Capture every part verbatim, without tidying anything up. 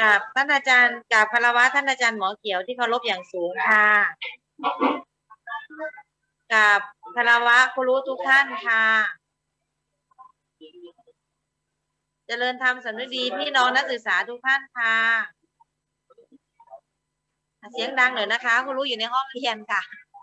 กับท่านอาจารย์กับคารวะท่านอาจารย์หมอเขียวที่เคารพอย่างสูงค่ะกับคารวะครูทุกท่านค่ะเจริญธรรมสำนึกดีพี่น้องนักศึกษาทุกท่านค่ะเสียงดังหน่อยนะคะครูรู้อยู่ในห้องเรียนค่ะ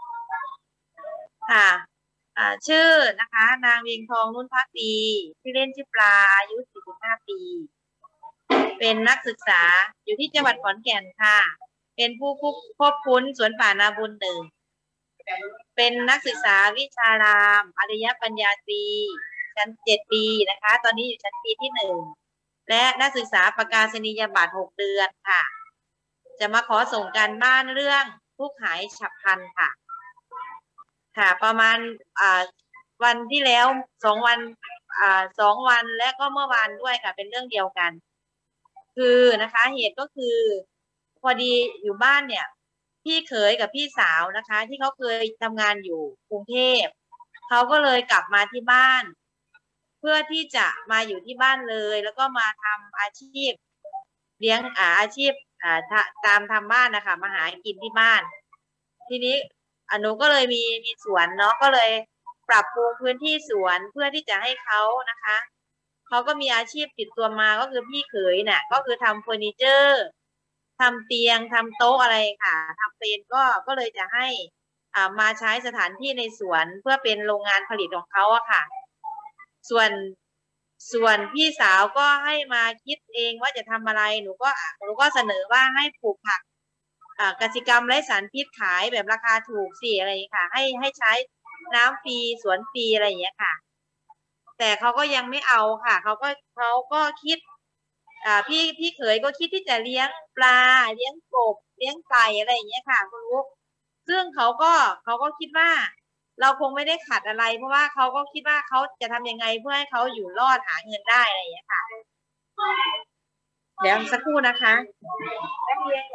ค่ะชื่อนะคะนางเวียงทองนุ่นภักดีที่เล่นชื่อปลาอายุสี่สิบห้าปีเป็นนักศึกษาอยู่ที่จังหวัดขอนแก่นค่ะเป็นผู้ควบคุมสวนป่านาบุญหนึ่งเป็นนักศึกษาวิชารามอริยปัญญาตรีชั้นเจ็ดปีนะคะตอนนี้อยู่ชั้นปีที่หนึ่งและนักศึกษาประกาศนียบัตรหกเดือนค่ะจะมาขอส่งการบ้านเรื่องผู้หายฉับพลันค่ะค่ะประมาณอ่าวันที่แล้วสองวันอ่าสองวันและก็เมื่อวานด้วยค่ะเป็นเรื่องเดียวกันคือนะคะเหตุก็คือพอดีอยู่บ้านเนี่ยพี่เขยกับพี่สาวนะคะที่เขาเคยทำงานอยู่กรุงเทพเขาก็เลยกลับมาที่บ้านเพื่อที่จะมาอยู่ที่บ้านเลยแล้วก็มาทำอาชีพเลี้ยงอ่าอาชีพอ่าตามทำบ้านนะคะมาหากินที่บ้านทีนี้อนุก็เลยมีมีสวนเนาะก็เลยปรับปรุงพื้นที่สวนเพื่อที่จะให้เขานะคะเขาก็มีอาชีพติดตัวมาก็คือพี่เขยเนี่ยก็คือทำเฟอร์นิเจอร์ทำเตียงทำโต๊ะอะไรค่ะทำเป็นก็ก็เลยจะให้อ่ามาใช้สถานที่ในสวนเพื่อเป็นโรงงานผลิตของเขาอะค่ะส่วนส่วนพี่สาวก็ให้มาคิดเองว่าจะทำอะไรหนูก็หนูก็เสนอว่าให้ปลูกผักอ่ากสิกรรมไร้สารพิษขายแบบราคาถูกสิอะไรอย่างนี้ค่ะให้ให้ใช้น้ำฟรีสวนฟรีอะไรอย่างเงี้ยค่ะแต่เขาก็ยังไม่เอาค่ะเขาก็เขาก็คิดอ่าพี่พี่เขยก็คิดที่จะเลี้ยงปลาเลี้ยงกบเลี้ยงไก่อะไรอย่างเงี้ยค่ะคุณลูกซึ่งเขาก็เขาก็คิดว่าเราคงไม่ได้ขัดอะไรเพราะว่าเขาก็คิดว่าเขาจะทำยังไงเพื่อให้เขาอยู่รอดหาเงินได้อะไรอย่างเงี้ยค่ะเดี๋ยวสักครู่นะคะนักเรียน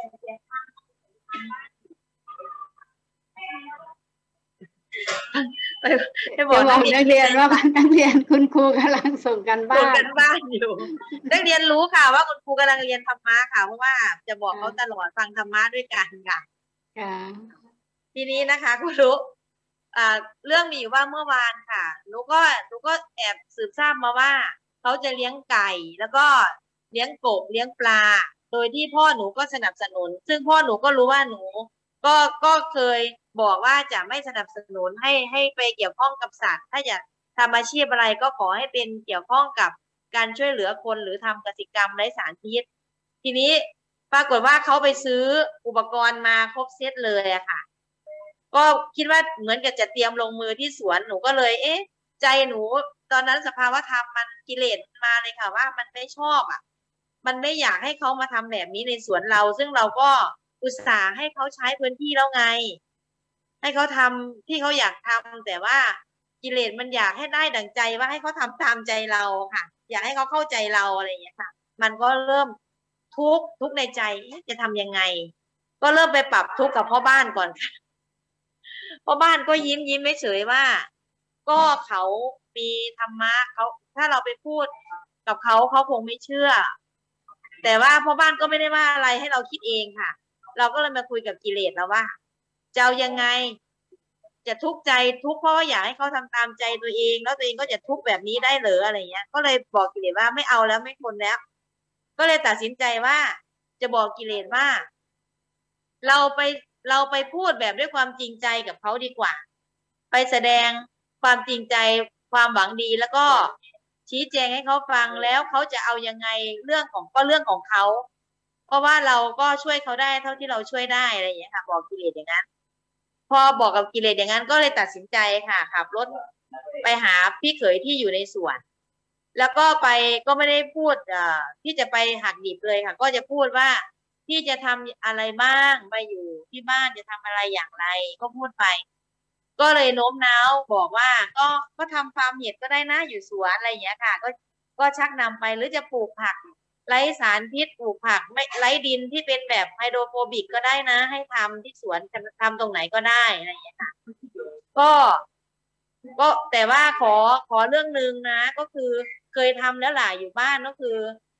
จะบอกนักเรียนว่านักเรียนคุณครูกำลังส่งกันบ้านส่งกันบ้านอยู่นักเรียนรู้ค่ะว่าคุณครูกำลังเรียนธรรมะค่ะเพราะว่าจะบอกเขาตลอดฟังธรรมะด้วยกันค่ะทีนี้นะคะคุณรู้เรื่องมีอยู่ว่าเมื่อวานค่ะหนูก็หนูก็แอบสืบทราบมาว่าเขาจะเลี้ยงไก่แล้วก็เลี้ยงกบเลี้ยงปลาโดยที่พ่อหนูก็สนับสนุนซึ่งพ่อหนูก็รู้ว่าหนูก็ก็เคยบอกว่าจะไม่สนับสนุนให้ให้ไปเกี่ยวข้องกับสัตว์ถ้าอยากทำอาชีพอะไรก็ขอให้เป็นเกี่ยวข้องกับการช่วยเหลือคนหรือทำกสิกรรมไร้สารพิษทีนี้ปรากฏว่าเขาไปซื้ออุปกรณ์มาครบเซตเลยอะค่ะก็คิดว่าเหมือนกับจะเตรียมลงมือที่สวนหนูก็เลยเอ๊ะใจหนูตอนนั้นสภาวะธรรมมันกิเลสมาเลยค่ะว่ามันไม่ชอบอ่ะมันไม่อยากให้เขามาทำแบบนี้ในสวนเราซึ่งเราก็อุตส่าห์ให้เขาใช้พื้นที่แล้วไงให้เขาทำที่เขาอยากทำแต่ว่ากิเลสมันอยากให้ได้ดั่งใจว่าให้เขาทำตามใจเราค่ะอยากให้เขาเข้าใจเราอะไรอย่างเงี้ยค่ะมันก็เริ่มทุกข์ทุกข์ในใจจะทำยังไงก็เริ่มไปปรับทุกข์กับพ่อบ้านก่อนค่ะพ่อบ้านก็ยิ้มยิ้มไม่เฉยว่าก็เขามีธรรมะเขาถ้าเราไปพูดกับเขาเขาคงไม่เชื่อแต่ว่าพ่อบ้านก็ไม่ได้ว่าอะไรให้เราคิดเองค่ะเราก็เลยมาคุยกับกิเลสแล้วว่าจะเอายังไงจะทุกข์ใจทุกข์เพราะอยากให้เขาทำตามใจตัวเองแล้วตัวเองก็จะทุกข์แบบนี้ได้เหรออะไรเงี้ยก็เลยบอกกิเลสว่าไม่เอาแล้วไม่ทนแล้วก็เลยตัดสินใจว่าจะบอกกิเลสว่าเราไปเราไปพูดแบบด้วยความจริงใจกับเขาดีกว่าไปแสดงความจริงใจความหวังดีแล้วก็ชี้แจงให้เขาฟังแล้วเขาจะเอายังไงเรื่องของก็เรื่องของเขาเพราะว่าเราก็ช่วยเขาได้เท่าที่เราช่วยได้อะไรอย่างเงี้ยค่ะบอกกิเลสอย่างนั้นพอบอกกับกิเลสอย่างนั้นก็เลยตัดสินใจค่ะขับรถไปหาพี่เขยที่อยู่ในสวนแล้วก็ไปก็ไม่ได้พูดอ่าที่จะไปหักดิบเลยค่ะก็จะพูดว่าที่จะทำอะไรบ้างไปอยู่ที่บ้านจะทำอะไรอย่างไรก็พูดไปก็เลยโน้มน้าวบอกว่าก็ก็ทำฟาร์มเห็ดก็ได้นะอยู่สวนอะไรอย่างเงี้ยค่ะก็ก็ชักนำไปหรือจะปลูกผักไร้สารพิษปลูกผักไม่ไร้ดินที่เป็นแบบไฮโดรโฟบิกก็ได้นะให้ทำที่สวนทำตรงไหนก็ได้อะไรอย่างเงี้ยค่ะก็ก็แต่ว่าขอขอเรื่องนึงนะก็คือเคยทำแล้วหล่ะอยู่บ้านก็คือ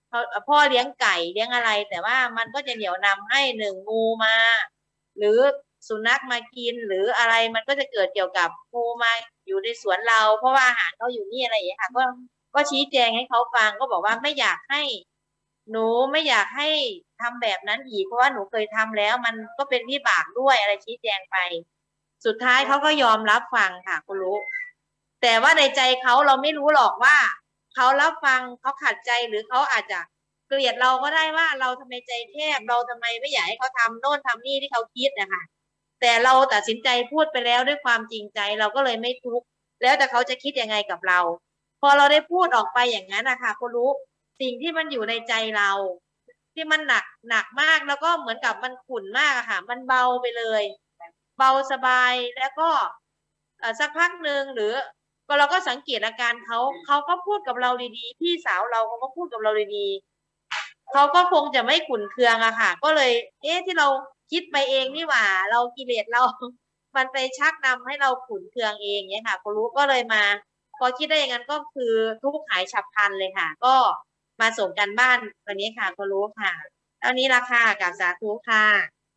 เขาพ่อเลี้ยงไก่เลี้ยงอะไรแต่ว่ามันก็จะเหนี่ยวนำให้หนึ่งงูมาหรือสุนัขมากินหรืออะไรมันก็จะเกิดเกี่ยวกับงูมาอยู่ในสวนเราเพราะว่าอาหารเขาอยู่นี่อะไรอย่างเงี้ยค่ะก็ก็ชี้แจงให้เขาฟังก็บอกว่าไม่อยากให้หนูไม่อยากให้ทำแบบนั้นอีกเพราะว่าหนูเคยทำแล้วมันก็เป็นวิบากด้วยอะไรชี้แจงไปสุดท้ายเขาก็ยอมรับฟังค่ะคุณรู้แต่ว่าในใจเขาเราไม่รู้หรอกว่าเขารับฟังเขาขัดใจหรือเขาอาจจะเกลียดเราก็ได้ว่าเราทำไมใจแคบเราทำไมไม่อยากให้เขาทำโน่นทำนี่ที่เขาคิดนะคะแต่เราตัดสินใจพูดไปแล้วด้วยความจริงใจเราก็เลยไม่ทุกข์แล้วแต่เขาจะคิดยังไงกับเราพอเราได้พูดออกไปอย่างนั้นนะคะคุณรู้สิ่งที่มันอยู่ในใจเราที่มันหนักหนักมากแล้วก็เหมือนกับมันขุ่นมากอะค่ะมันเบาไปเลยเบาสบายแล้วก็สักพักหนึ่งหรือก็เราก็สังเกตอาการเขาเขาก็พูดกับเราดีๆพี่สาวเราเขาก็พูดกับเราดีๆเขาก็คงจะไม่ขุ่นเคืองอะค่ะก็เลยเอ๊ะที่เราคิดไปเองนี่หว่าเรากิเลสเรามันไปชักนำให้เราขุ่นเคืองเองเนี่ยค่ะคุณรู้ก็เลยมาพอคิดได้อย่างนั้นก็คือทุกข์หายฉับพลันเลยค่ะก็มาส่งกันบ้านวันนี้ค่ะคุณรู้ค่ะตอนนี้ราคากับสาธุค่ะ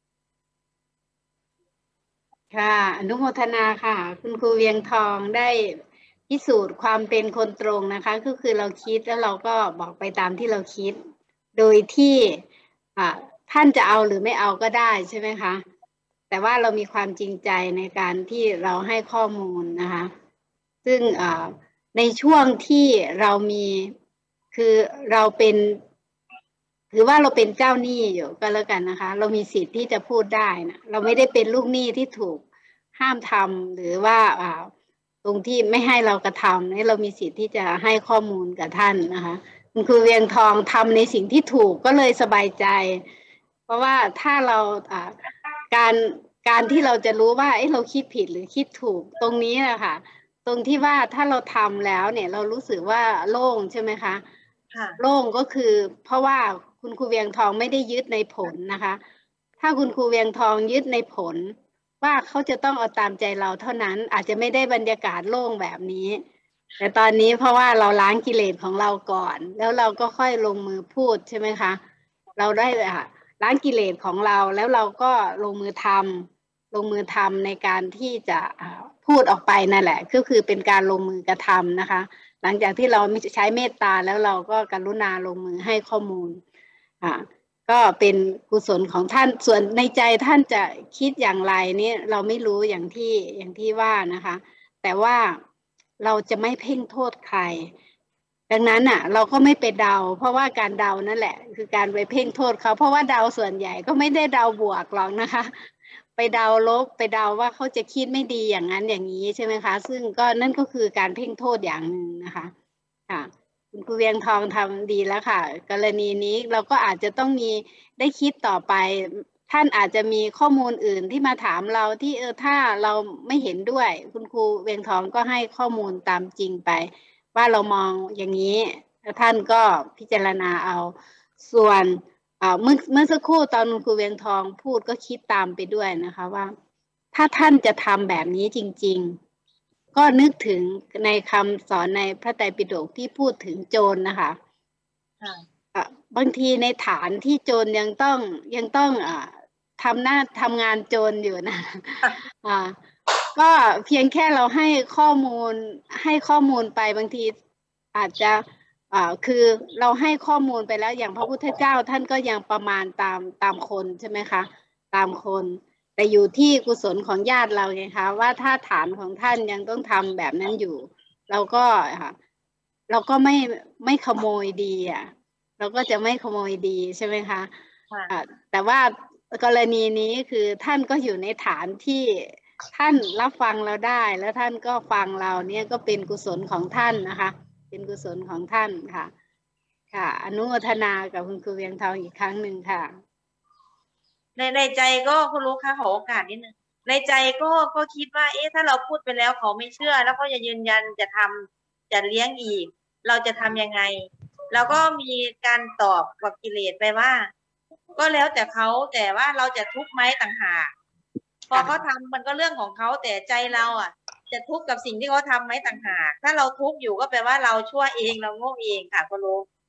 ค่ะอนุโมทนาค่ะคุณครูเวียงทองได้พิสูจน์ความเป็นคนตรงนะคะก็คือเราคิดแล้วเราก็บอกไปตามที่เราคิดโดยที่ท่านจะเอาหรือไม่เอาก็ได้ใช่ไหมคะแต่ว่าเรามีความจริงใจในการที่เราให้ข้อมูลนะคะซึ่งในช่วงที่เรามีคือเราเป็นถือว่าเราเป็นเจ้าหนี้อยู่ก็แล้วกันนะคะเรามีสิทธิ์ที่จะพูดได้นะเราไม่ได้เป็นลูกหนี้ที่ถูกห้ามทำหรือว่าตรงที่ไม่ให้เรากระทำนี่เรามีสิทธิ์ที่จะให้ข้อมูลกับท่านนะคะคุณครูเวียงทองทำในสิ่งที่ถูกก็เลยสบายใจเพราะว่าถ้าเราการการที่เราจะรู้ว่าเอ้เราคิดผิดหรือคิดถูกตรงนี้นะคะตรงที่ว่าถ้าเราทำแล้วเนี่ยเรารู้สึกว่าโล่งใช่ไหมคะโล่งก็คือเพราะว่าคุณครูเวียงทองไม่ได้ยึดในผลนะคะถ้าคุณครูเวียงทองยึดในผลว่าเขาจะต้องเอาตามใจเราเท่านั้นอาจจะไม่ได้บรรยากาศโล่งแบบนี้แต่ตอนนี้เพราะว่าเราล้างกิเลสของเราก่อนแล้วเราก็ค่อยลงมือพูดใช่ไหมคะเราได้ล้างกิเลสของเราแล้วเราก็ลงมือทำลงมือทำในการที่จะพูดออกไปนั่นแหละก็คือเป็นการลงมือกระทำนะคะหลังจากที่เราใช้เมตตาแล้วเราก็กรุณาลงมือให้ข้อมูลอ่าก็เป็นกุศลของท่านส่วนในใจท่านจะคิดอย่างไรนี่เราไม่รู้อย่างที่อย่างที่ว่านะคะแต่ว่าเราจะไม่เพ่งโทษใครดังนั้นอ่ะเราก็ไม่ไปเดาเพราะว่าการเดานั่นแหละคือการไปเพ่งโทษเขาเพราะว่าเดาส่วนใหญ่ก็ไม่ได้เดาบวกหรอกนะคะไปเดาลบไปเดาว่าเขาจะคิดไม่ดีอย่างนั้นอย่างนี้ใช่ไหมคะซึ่งก็นั่นก็คือการเพ่งโทษอย่างหนึ่งนะคะค่ะคุณครูเวียงทองทำดีแล้วค่ะกรณีนี้เราก็อาจจะต้องมีได้คิดต่อไปท่านอาจจะมีข้อมูลอื่นที่มาถามเราที่เออถ้าเราไม่เห็นด้วยคุณครูเวียงทองก็ให้ข้อมูลตามจริงไปว่าเรามองอย่างนี้แล้วท่านก็พิจารณาเอาส่วนเมื่อเมื่อสักครู่ตอนคุณครูเวียงทองพูดก็คิดตามไปด้วยนะคะว่าถ้าท่านจะทำแบบนี้จริงๆก็นึกถึงในคำสอนในพระไตรปิฎกที่พูดถึงโจรนะคะบางทีในฐานที่โจรยังต้องยังต้องอ่าทำหน้าทำงานโจรอยู่นะอ่าก็เพียงแค่เราให้ข้อมูลให้ข้อมูลไปบางทีอาจจะอ่าคือเราให้ข้อมูลไปแล้วอย่างพระพุทธเจ้าท่านก็ยังประมาณตามตามคนใช่ไหมคะตามคนแต่อยู่ที่กุศลของญาติเราไงคะว่าถ้าฐานของท่านยังต้องทำแบบนั้นอยู่เราก็ค่ะเราก็ไม่ไม่ขโมยดีอ่ะเราก็จะไม่ขโมยดีใช่ไหมคะแต่ว่ากรณีนี้คือท่านก็อยู่ในฐานที่ท่านรับฟังเราได้แล้วท่านก็ฟังเราเนี่ยก็เป็นกุศลของท่านนะคะเป็นกุศลของท่านค่ะค่ะอนุโมทนากับคุณครูเวียงทองอีกครั้งหนึ่งค่ะในในใจก็คุณรู้ค่ะขอโอกาสนิดนึงในใจก็ก็คิดว่าเอ๊ะถ้าเราพูดไปแล้วเขาไม่เชื่อแล้วก็จะยืนยันจะทำจะเลี้ยงอีกเราจะทำยังไงเราก็มีการตอบกับกิเลสไปว่าก็แล้วแต่เขาแต่ว่าเราจะทุกข์ไหมต่างหากพอเขาทำมันก็เรื่องของเขาแต่ใจเราอ่ะจะทุกข์กับสิ่งที่เขาทำไหมต่างหากถ้าเราทุกข์อยู่ก็แปลว่าเราชั่วเองเราโง่เองค่ะคุณรู้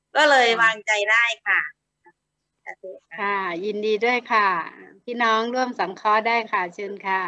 ก็เลยวางใจได้ค่ะค่ะยินดีด้วยค่ะพี่น้องร่วมสังเคราะห์ได้ค่ะเชิญค่ะ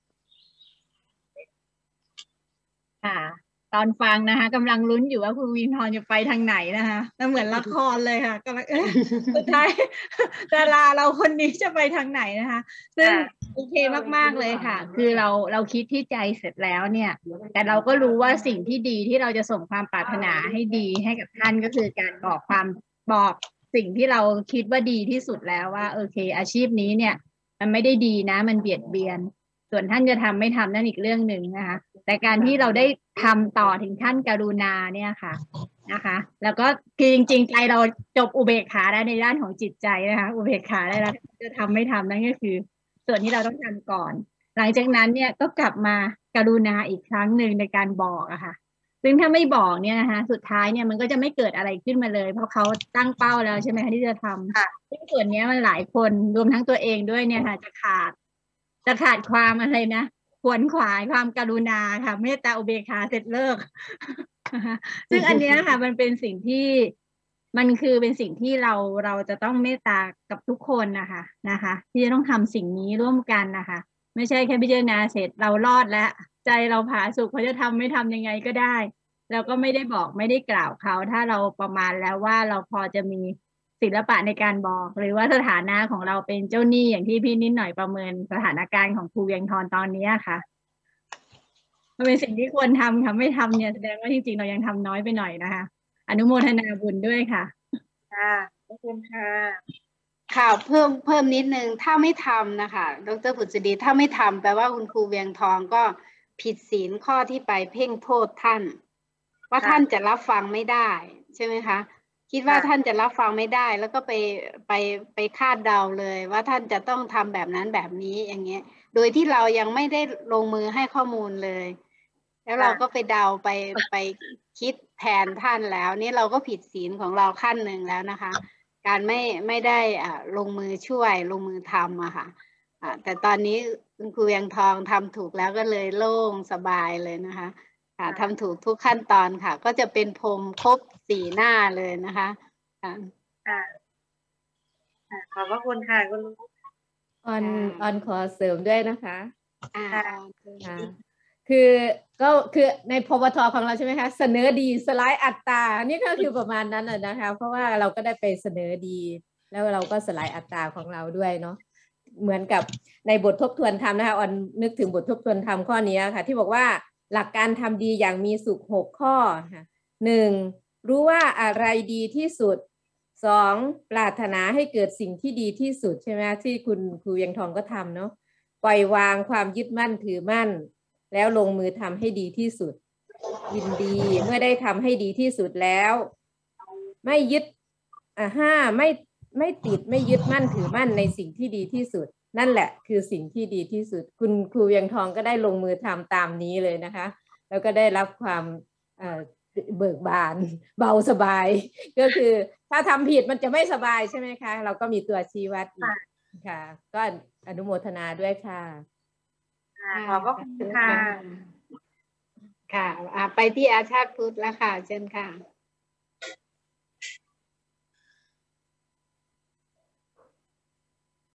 ค่ะตอนฟังนะคะกำลังลุ้นอยู่ว่าครูวินทรจะไปทางไหนนะคะแล้วเหมือนละครเลยค่ะกำลังเอ๊ะสุดท้ายดาราเราคนนี้จะไปทางไหนนะคะซึ่งโอเคมากๆเลยค่ะคือเราเราคิดที่ใจเสร็จแล้วเนี่ยแต่เราก็รู้ว่าสิ่งที่ดีที่เราจะส่งความปรารถนาให้ดีให้กับท่านก็คือการบอกความบอกสิ่งที่เราคิดว่าดีที่สุดแล้วว่าโอเคอาชีพนี้เนี่ยมันไม่ได้ดีนะมันเบียดเบียนส่วนท่านจะทำไม่ทำนั่นอีกเรื่องหนึ่งนะคะแต่การที่เราได้ทำต่อถึงขั้นกรุณาเนี่ยค่ะนะคะแล้วก็คือจริงๆใจเราจบอุเบกขาได้ในด้านของจิตใจนะคะอุเบกขาได้แล้วจะทำไม่ทำนั่นก็คือส่วนที่เราต้องทำก่อนหลังจากนั้นเนี่ยก็กลับมาการุณาอีกครั้งหนึ่งในการบอกอะค่ะซึ่งถ้าไม่บอกเนี่ยนะคะสุดท้ายเนี่ยมันก็จะไม่เกิดอะไรขึ้นมาเลยเพราะเขาตั้งเป้าแล้วใช่ไหมคะที่จะทำซึ่งส่วนนี้มันหลายคนรวมทั้งตัวเองด้วยเนี่ยค่ะจะขาดจะขาดความอะไรนะขวนขวายความกรุณาค่ะเมตตาอุเบกขาเสร็จเลิกซึ่งอันนี้ค่ะมันเป็นสิ่งที่มันคือเป็นสิ่งที่เราเราจะต้องเมตตากับทุกคนนะคะนะคะที่จะต้องทำสิ่งนี้ร่วมกันนะคะไม่ใช่แค่พิจารณาเสร็จเรารอดแล้วใจเราผาสุกเขาจะทำไม่ทำยังไงก็ได้แล้วก็ไม่ได้บอกไม่ได้กล่าวเขาถ้าเราประมาณแล้วว่าเราพอจะมีศิลปะในการบอกหรือว่าสถานะของเราเป็นเจ้าหนี้อย่างที่พี่นิดหน่อยประเมินสถานการณ์ของครูเวียงทรตอนนี้ค่ะมันเป็นสิ่งที่ควรทำค่ะไม่ทำเนี่ยแสดงว่าจริงๆเรายังทำน้อยไปหน่อยนะคะอนุโมทนาบุญด้วยค่ะค่ะขอบคุณค่ะค่ะเพิ่มเพิ่มนิดนึงถ้าไม่ทำนะคะดร.ผุดดีถ้าไม่ทำแปลว่าคุณครูเวียงทองก็ผิดศีลข้อที่ไปเพ่งโทษท่านว่าท่านจะรับฟังไม่ได้ใช่ไหมคะคิดว่าท่านจะรับฟังไม่ได้แล้วก็ไปไปไปคาดเดาเลยว่าท่านจะต้องทำแบบนั้นแบบนี้อย่างเงี้ยโดยที่เรายังไม่ได้ลงมือให้ข้อมูลเลยแล้วเราก็ไปเดาไปไปคิดแทนท่านแล้วนี่เราก็ผิดศีลของเราขั้นหนึ่งแล้วนะคะการไม่ไม่ได้อ่าลงมือช่วยลงมือทำอะค่ะอ่าแต่ตอนนี้คุณครูเวียงทองทำถูกแล้วก็เลยโล่งสบายเลยนะคะค่ะทำถูกทุกขั้นตอนค่ะก็จะเป็นพรมครบสี่หน้าเลยนะคะค่ะค่ะขอบพระคุณค่ะคุณลุงออนออนขอเสริมด้วยนะคะอ่าค่ะคือก็คือในพวทของเราใช่ไหมคะเสนอดีสไลด์อัตรานี่ก็คือประมาณนั้นแหละนะคะเพราะว่าเราก็ได้ไปเสนอดีแล้วเราก็สไลด์อัตราของเราด้วยเนาะเหมือนกับในบททบทวนธรรมนะคะออนนึกถึงบททบทวนธรรมข้อนี้ค่ะที่บอกว่าหลักการทำดีอย่างมีสุขหกข้อค่ะหนึ่งรู้ว่าอะไรดีที่สุดสองปรารถนาให้เกิดสิ่งที่ดีที่สุดใช่ไหมที่คุณครูเวียงทองก็ทำเนาะปล่อยวางความยึดมั่นถือมั่นแล้วลงมือทำให้ดีที่สุดยินดีเมื่อได้ทำให้ดีที่สุดแล้วไม่ยึดอ่าห้าไม่ไม่ติดไม่ยึดมั่นถือมั่นในสิ่งที่ดีที่สุดนั่นแหละคือสิ่งที่ดีที่สุดคุณครูเวียงทองก็ได้ลงมือทำตามนี้เลยนะคะแล้วก็ได้รับความเอ่อเบิกบานเบาสบายก็คือถ้าทำผิดมันจะไม่สบายใช่ไหมคะเราก็มีตัวชี้วัดอีกค่ะก็อนุโมทนาด้วยค่ะขอบคุณค่ะค่ะไปที่อาชาติพุทธแล้วค่ะเชิญค่ะ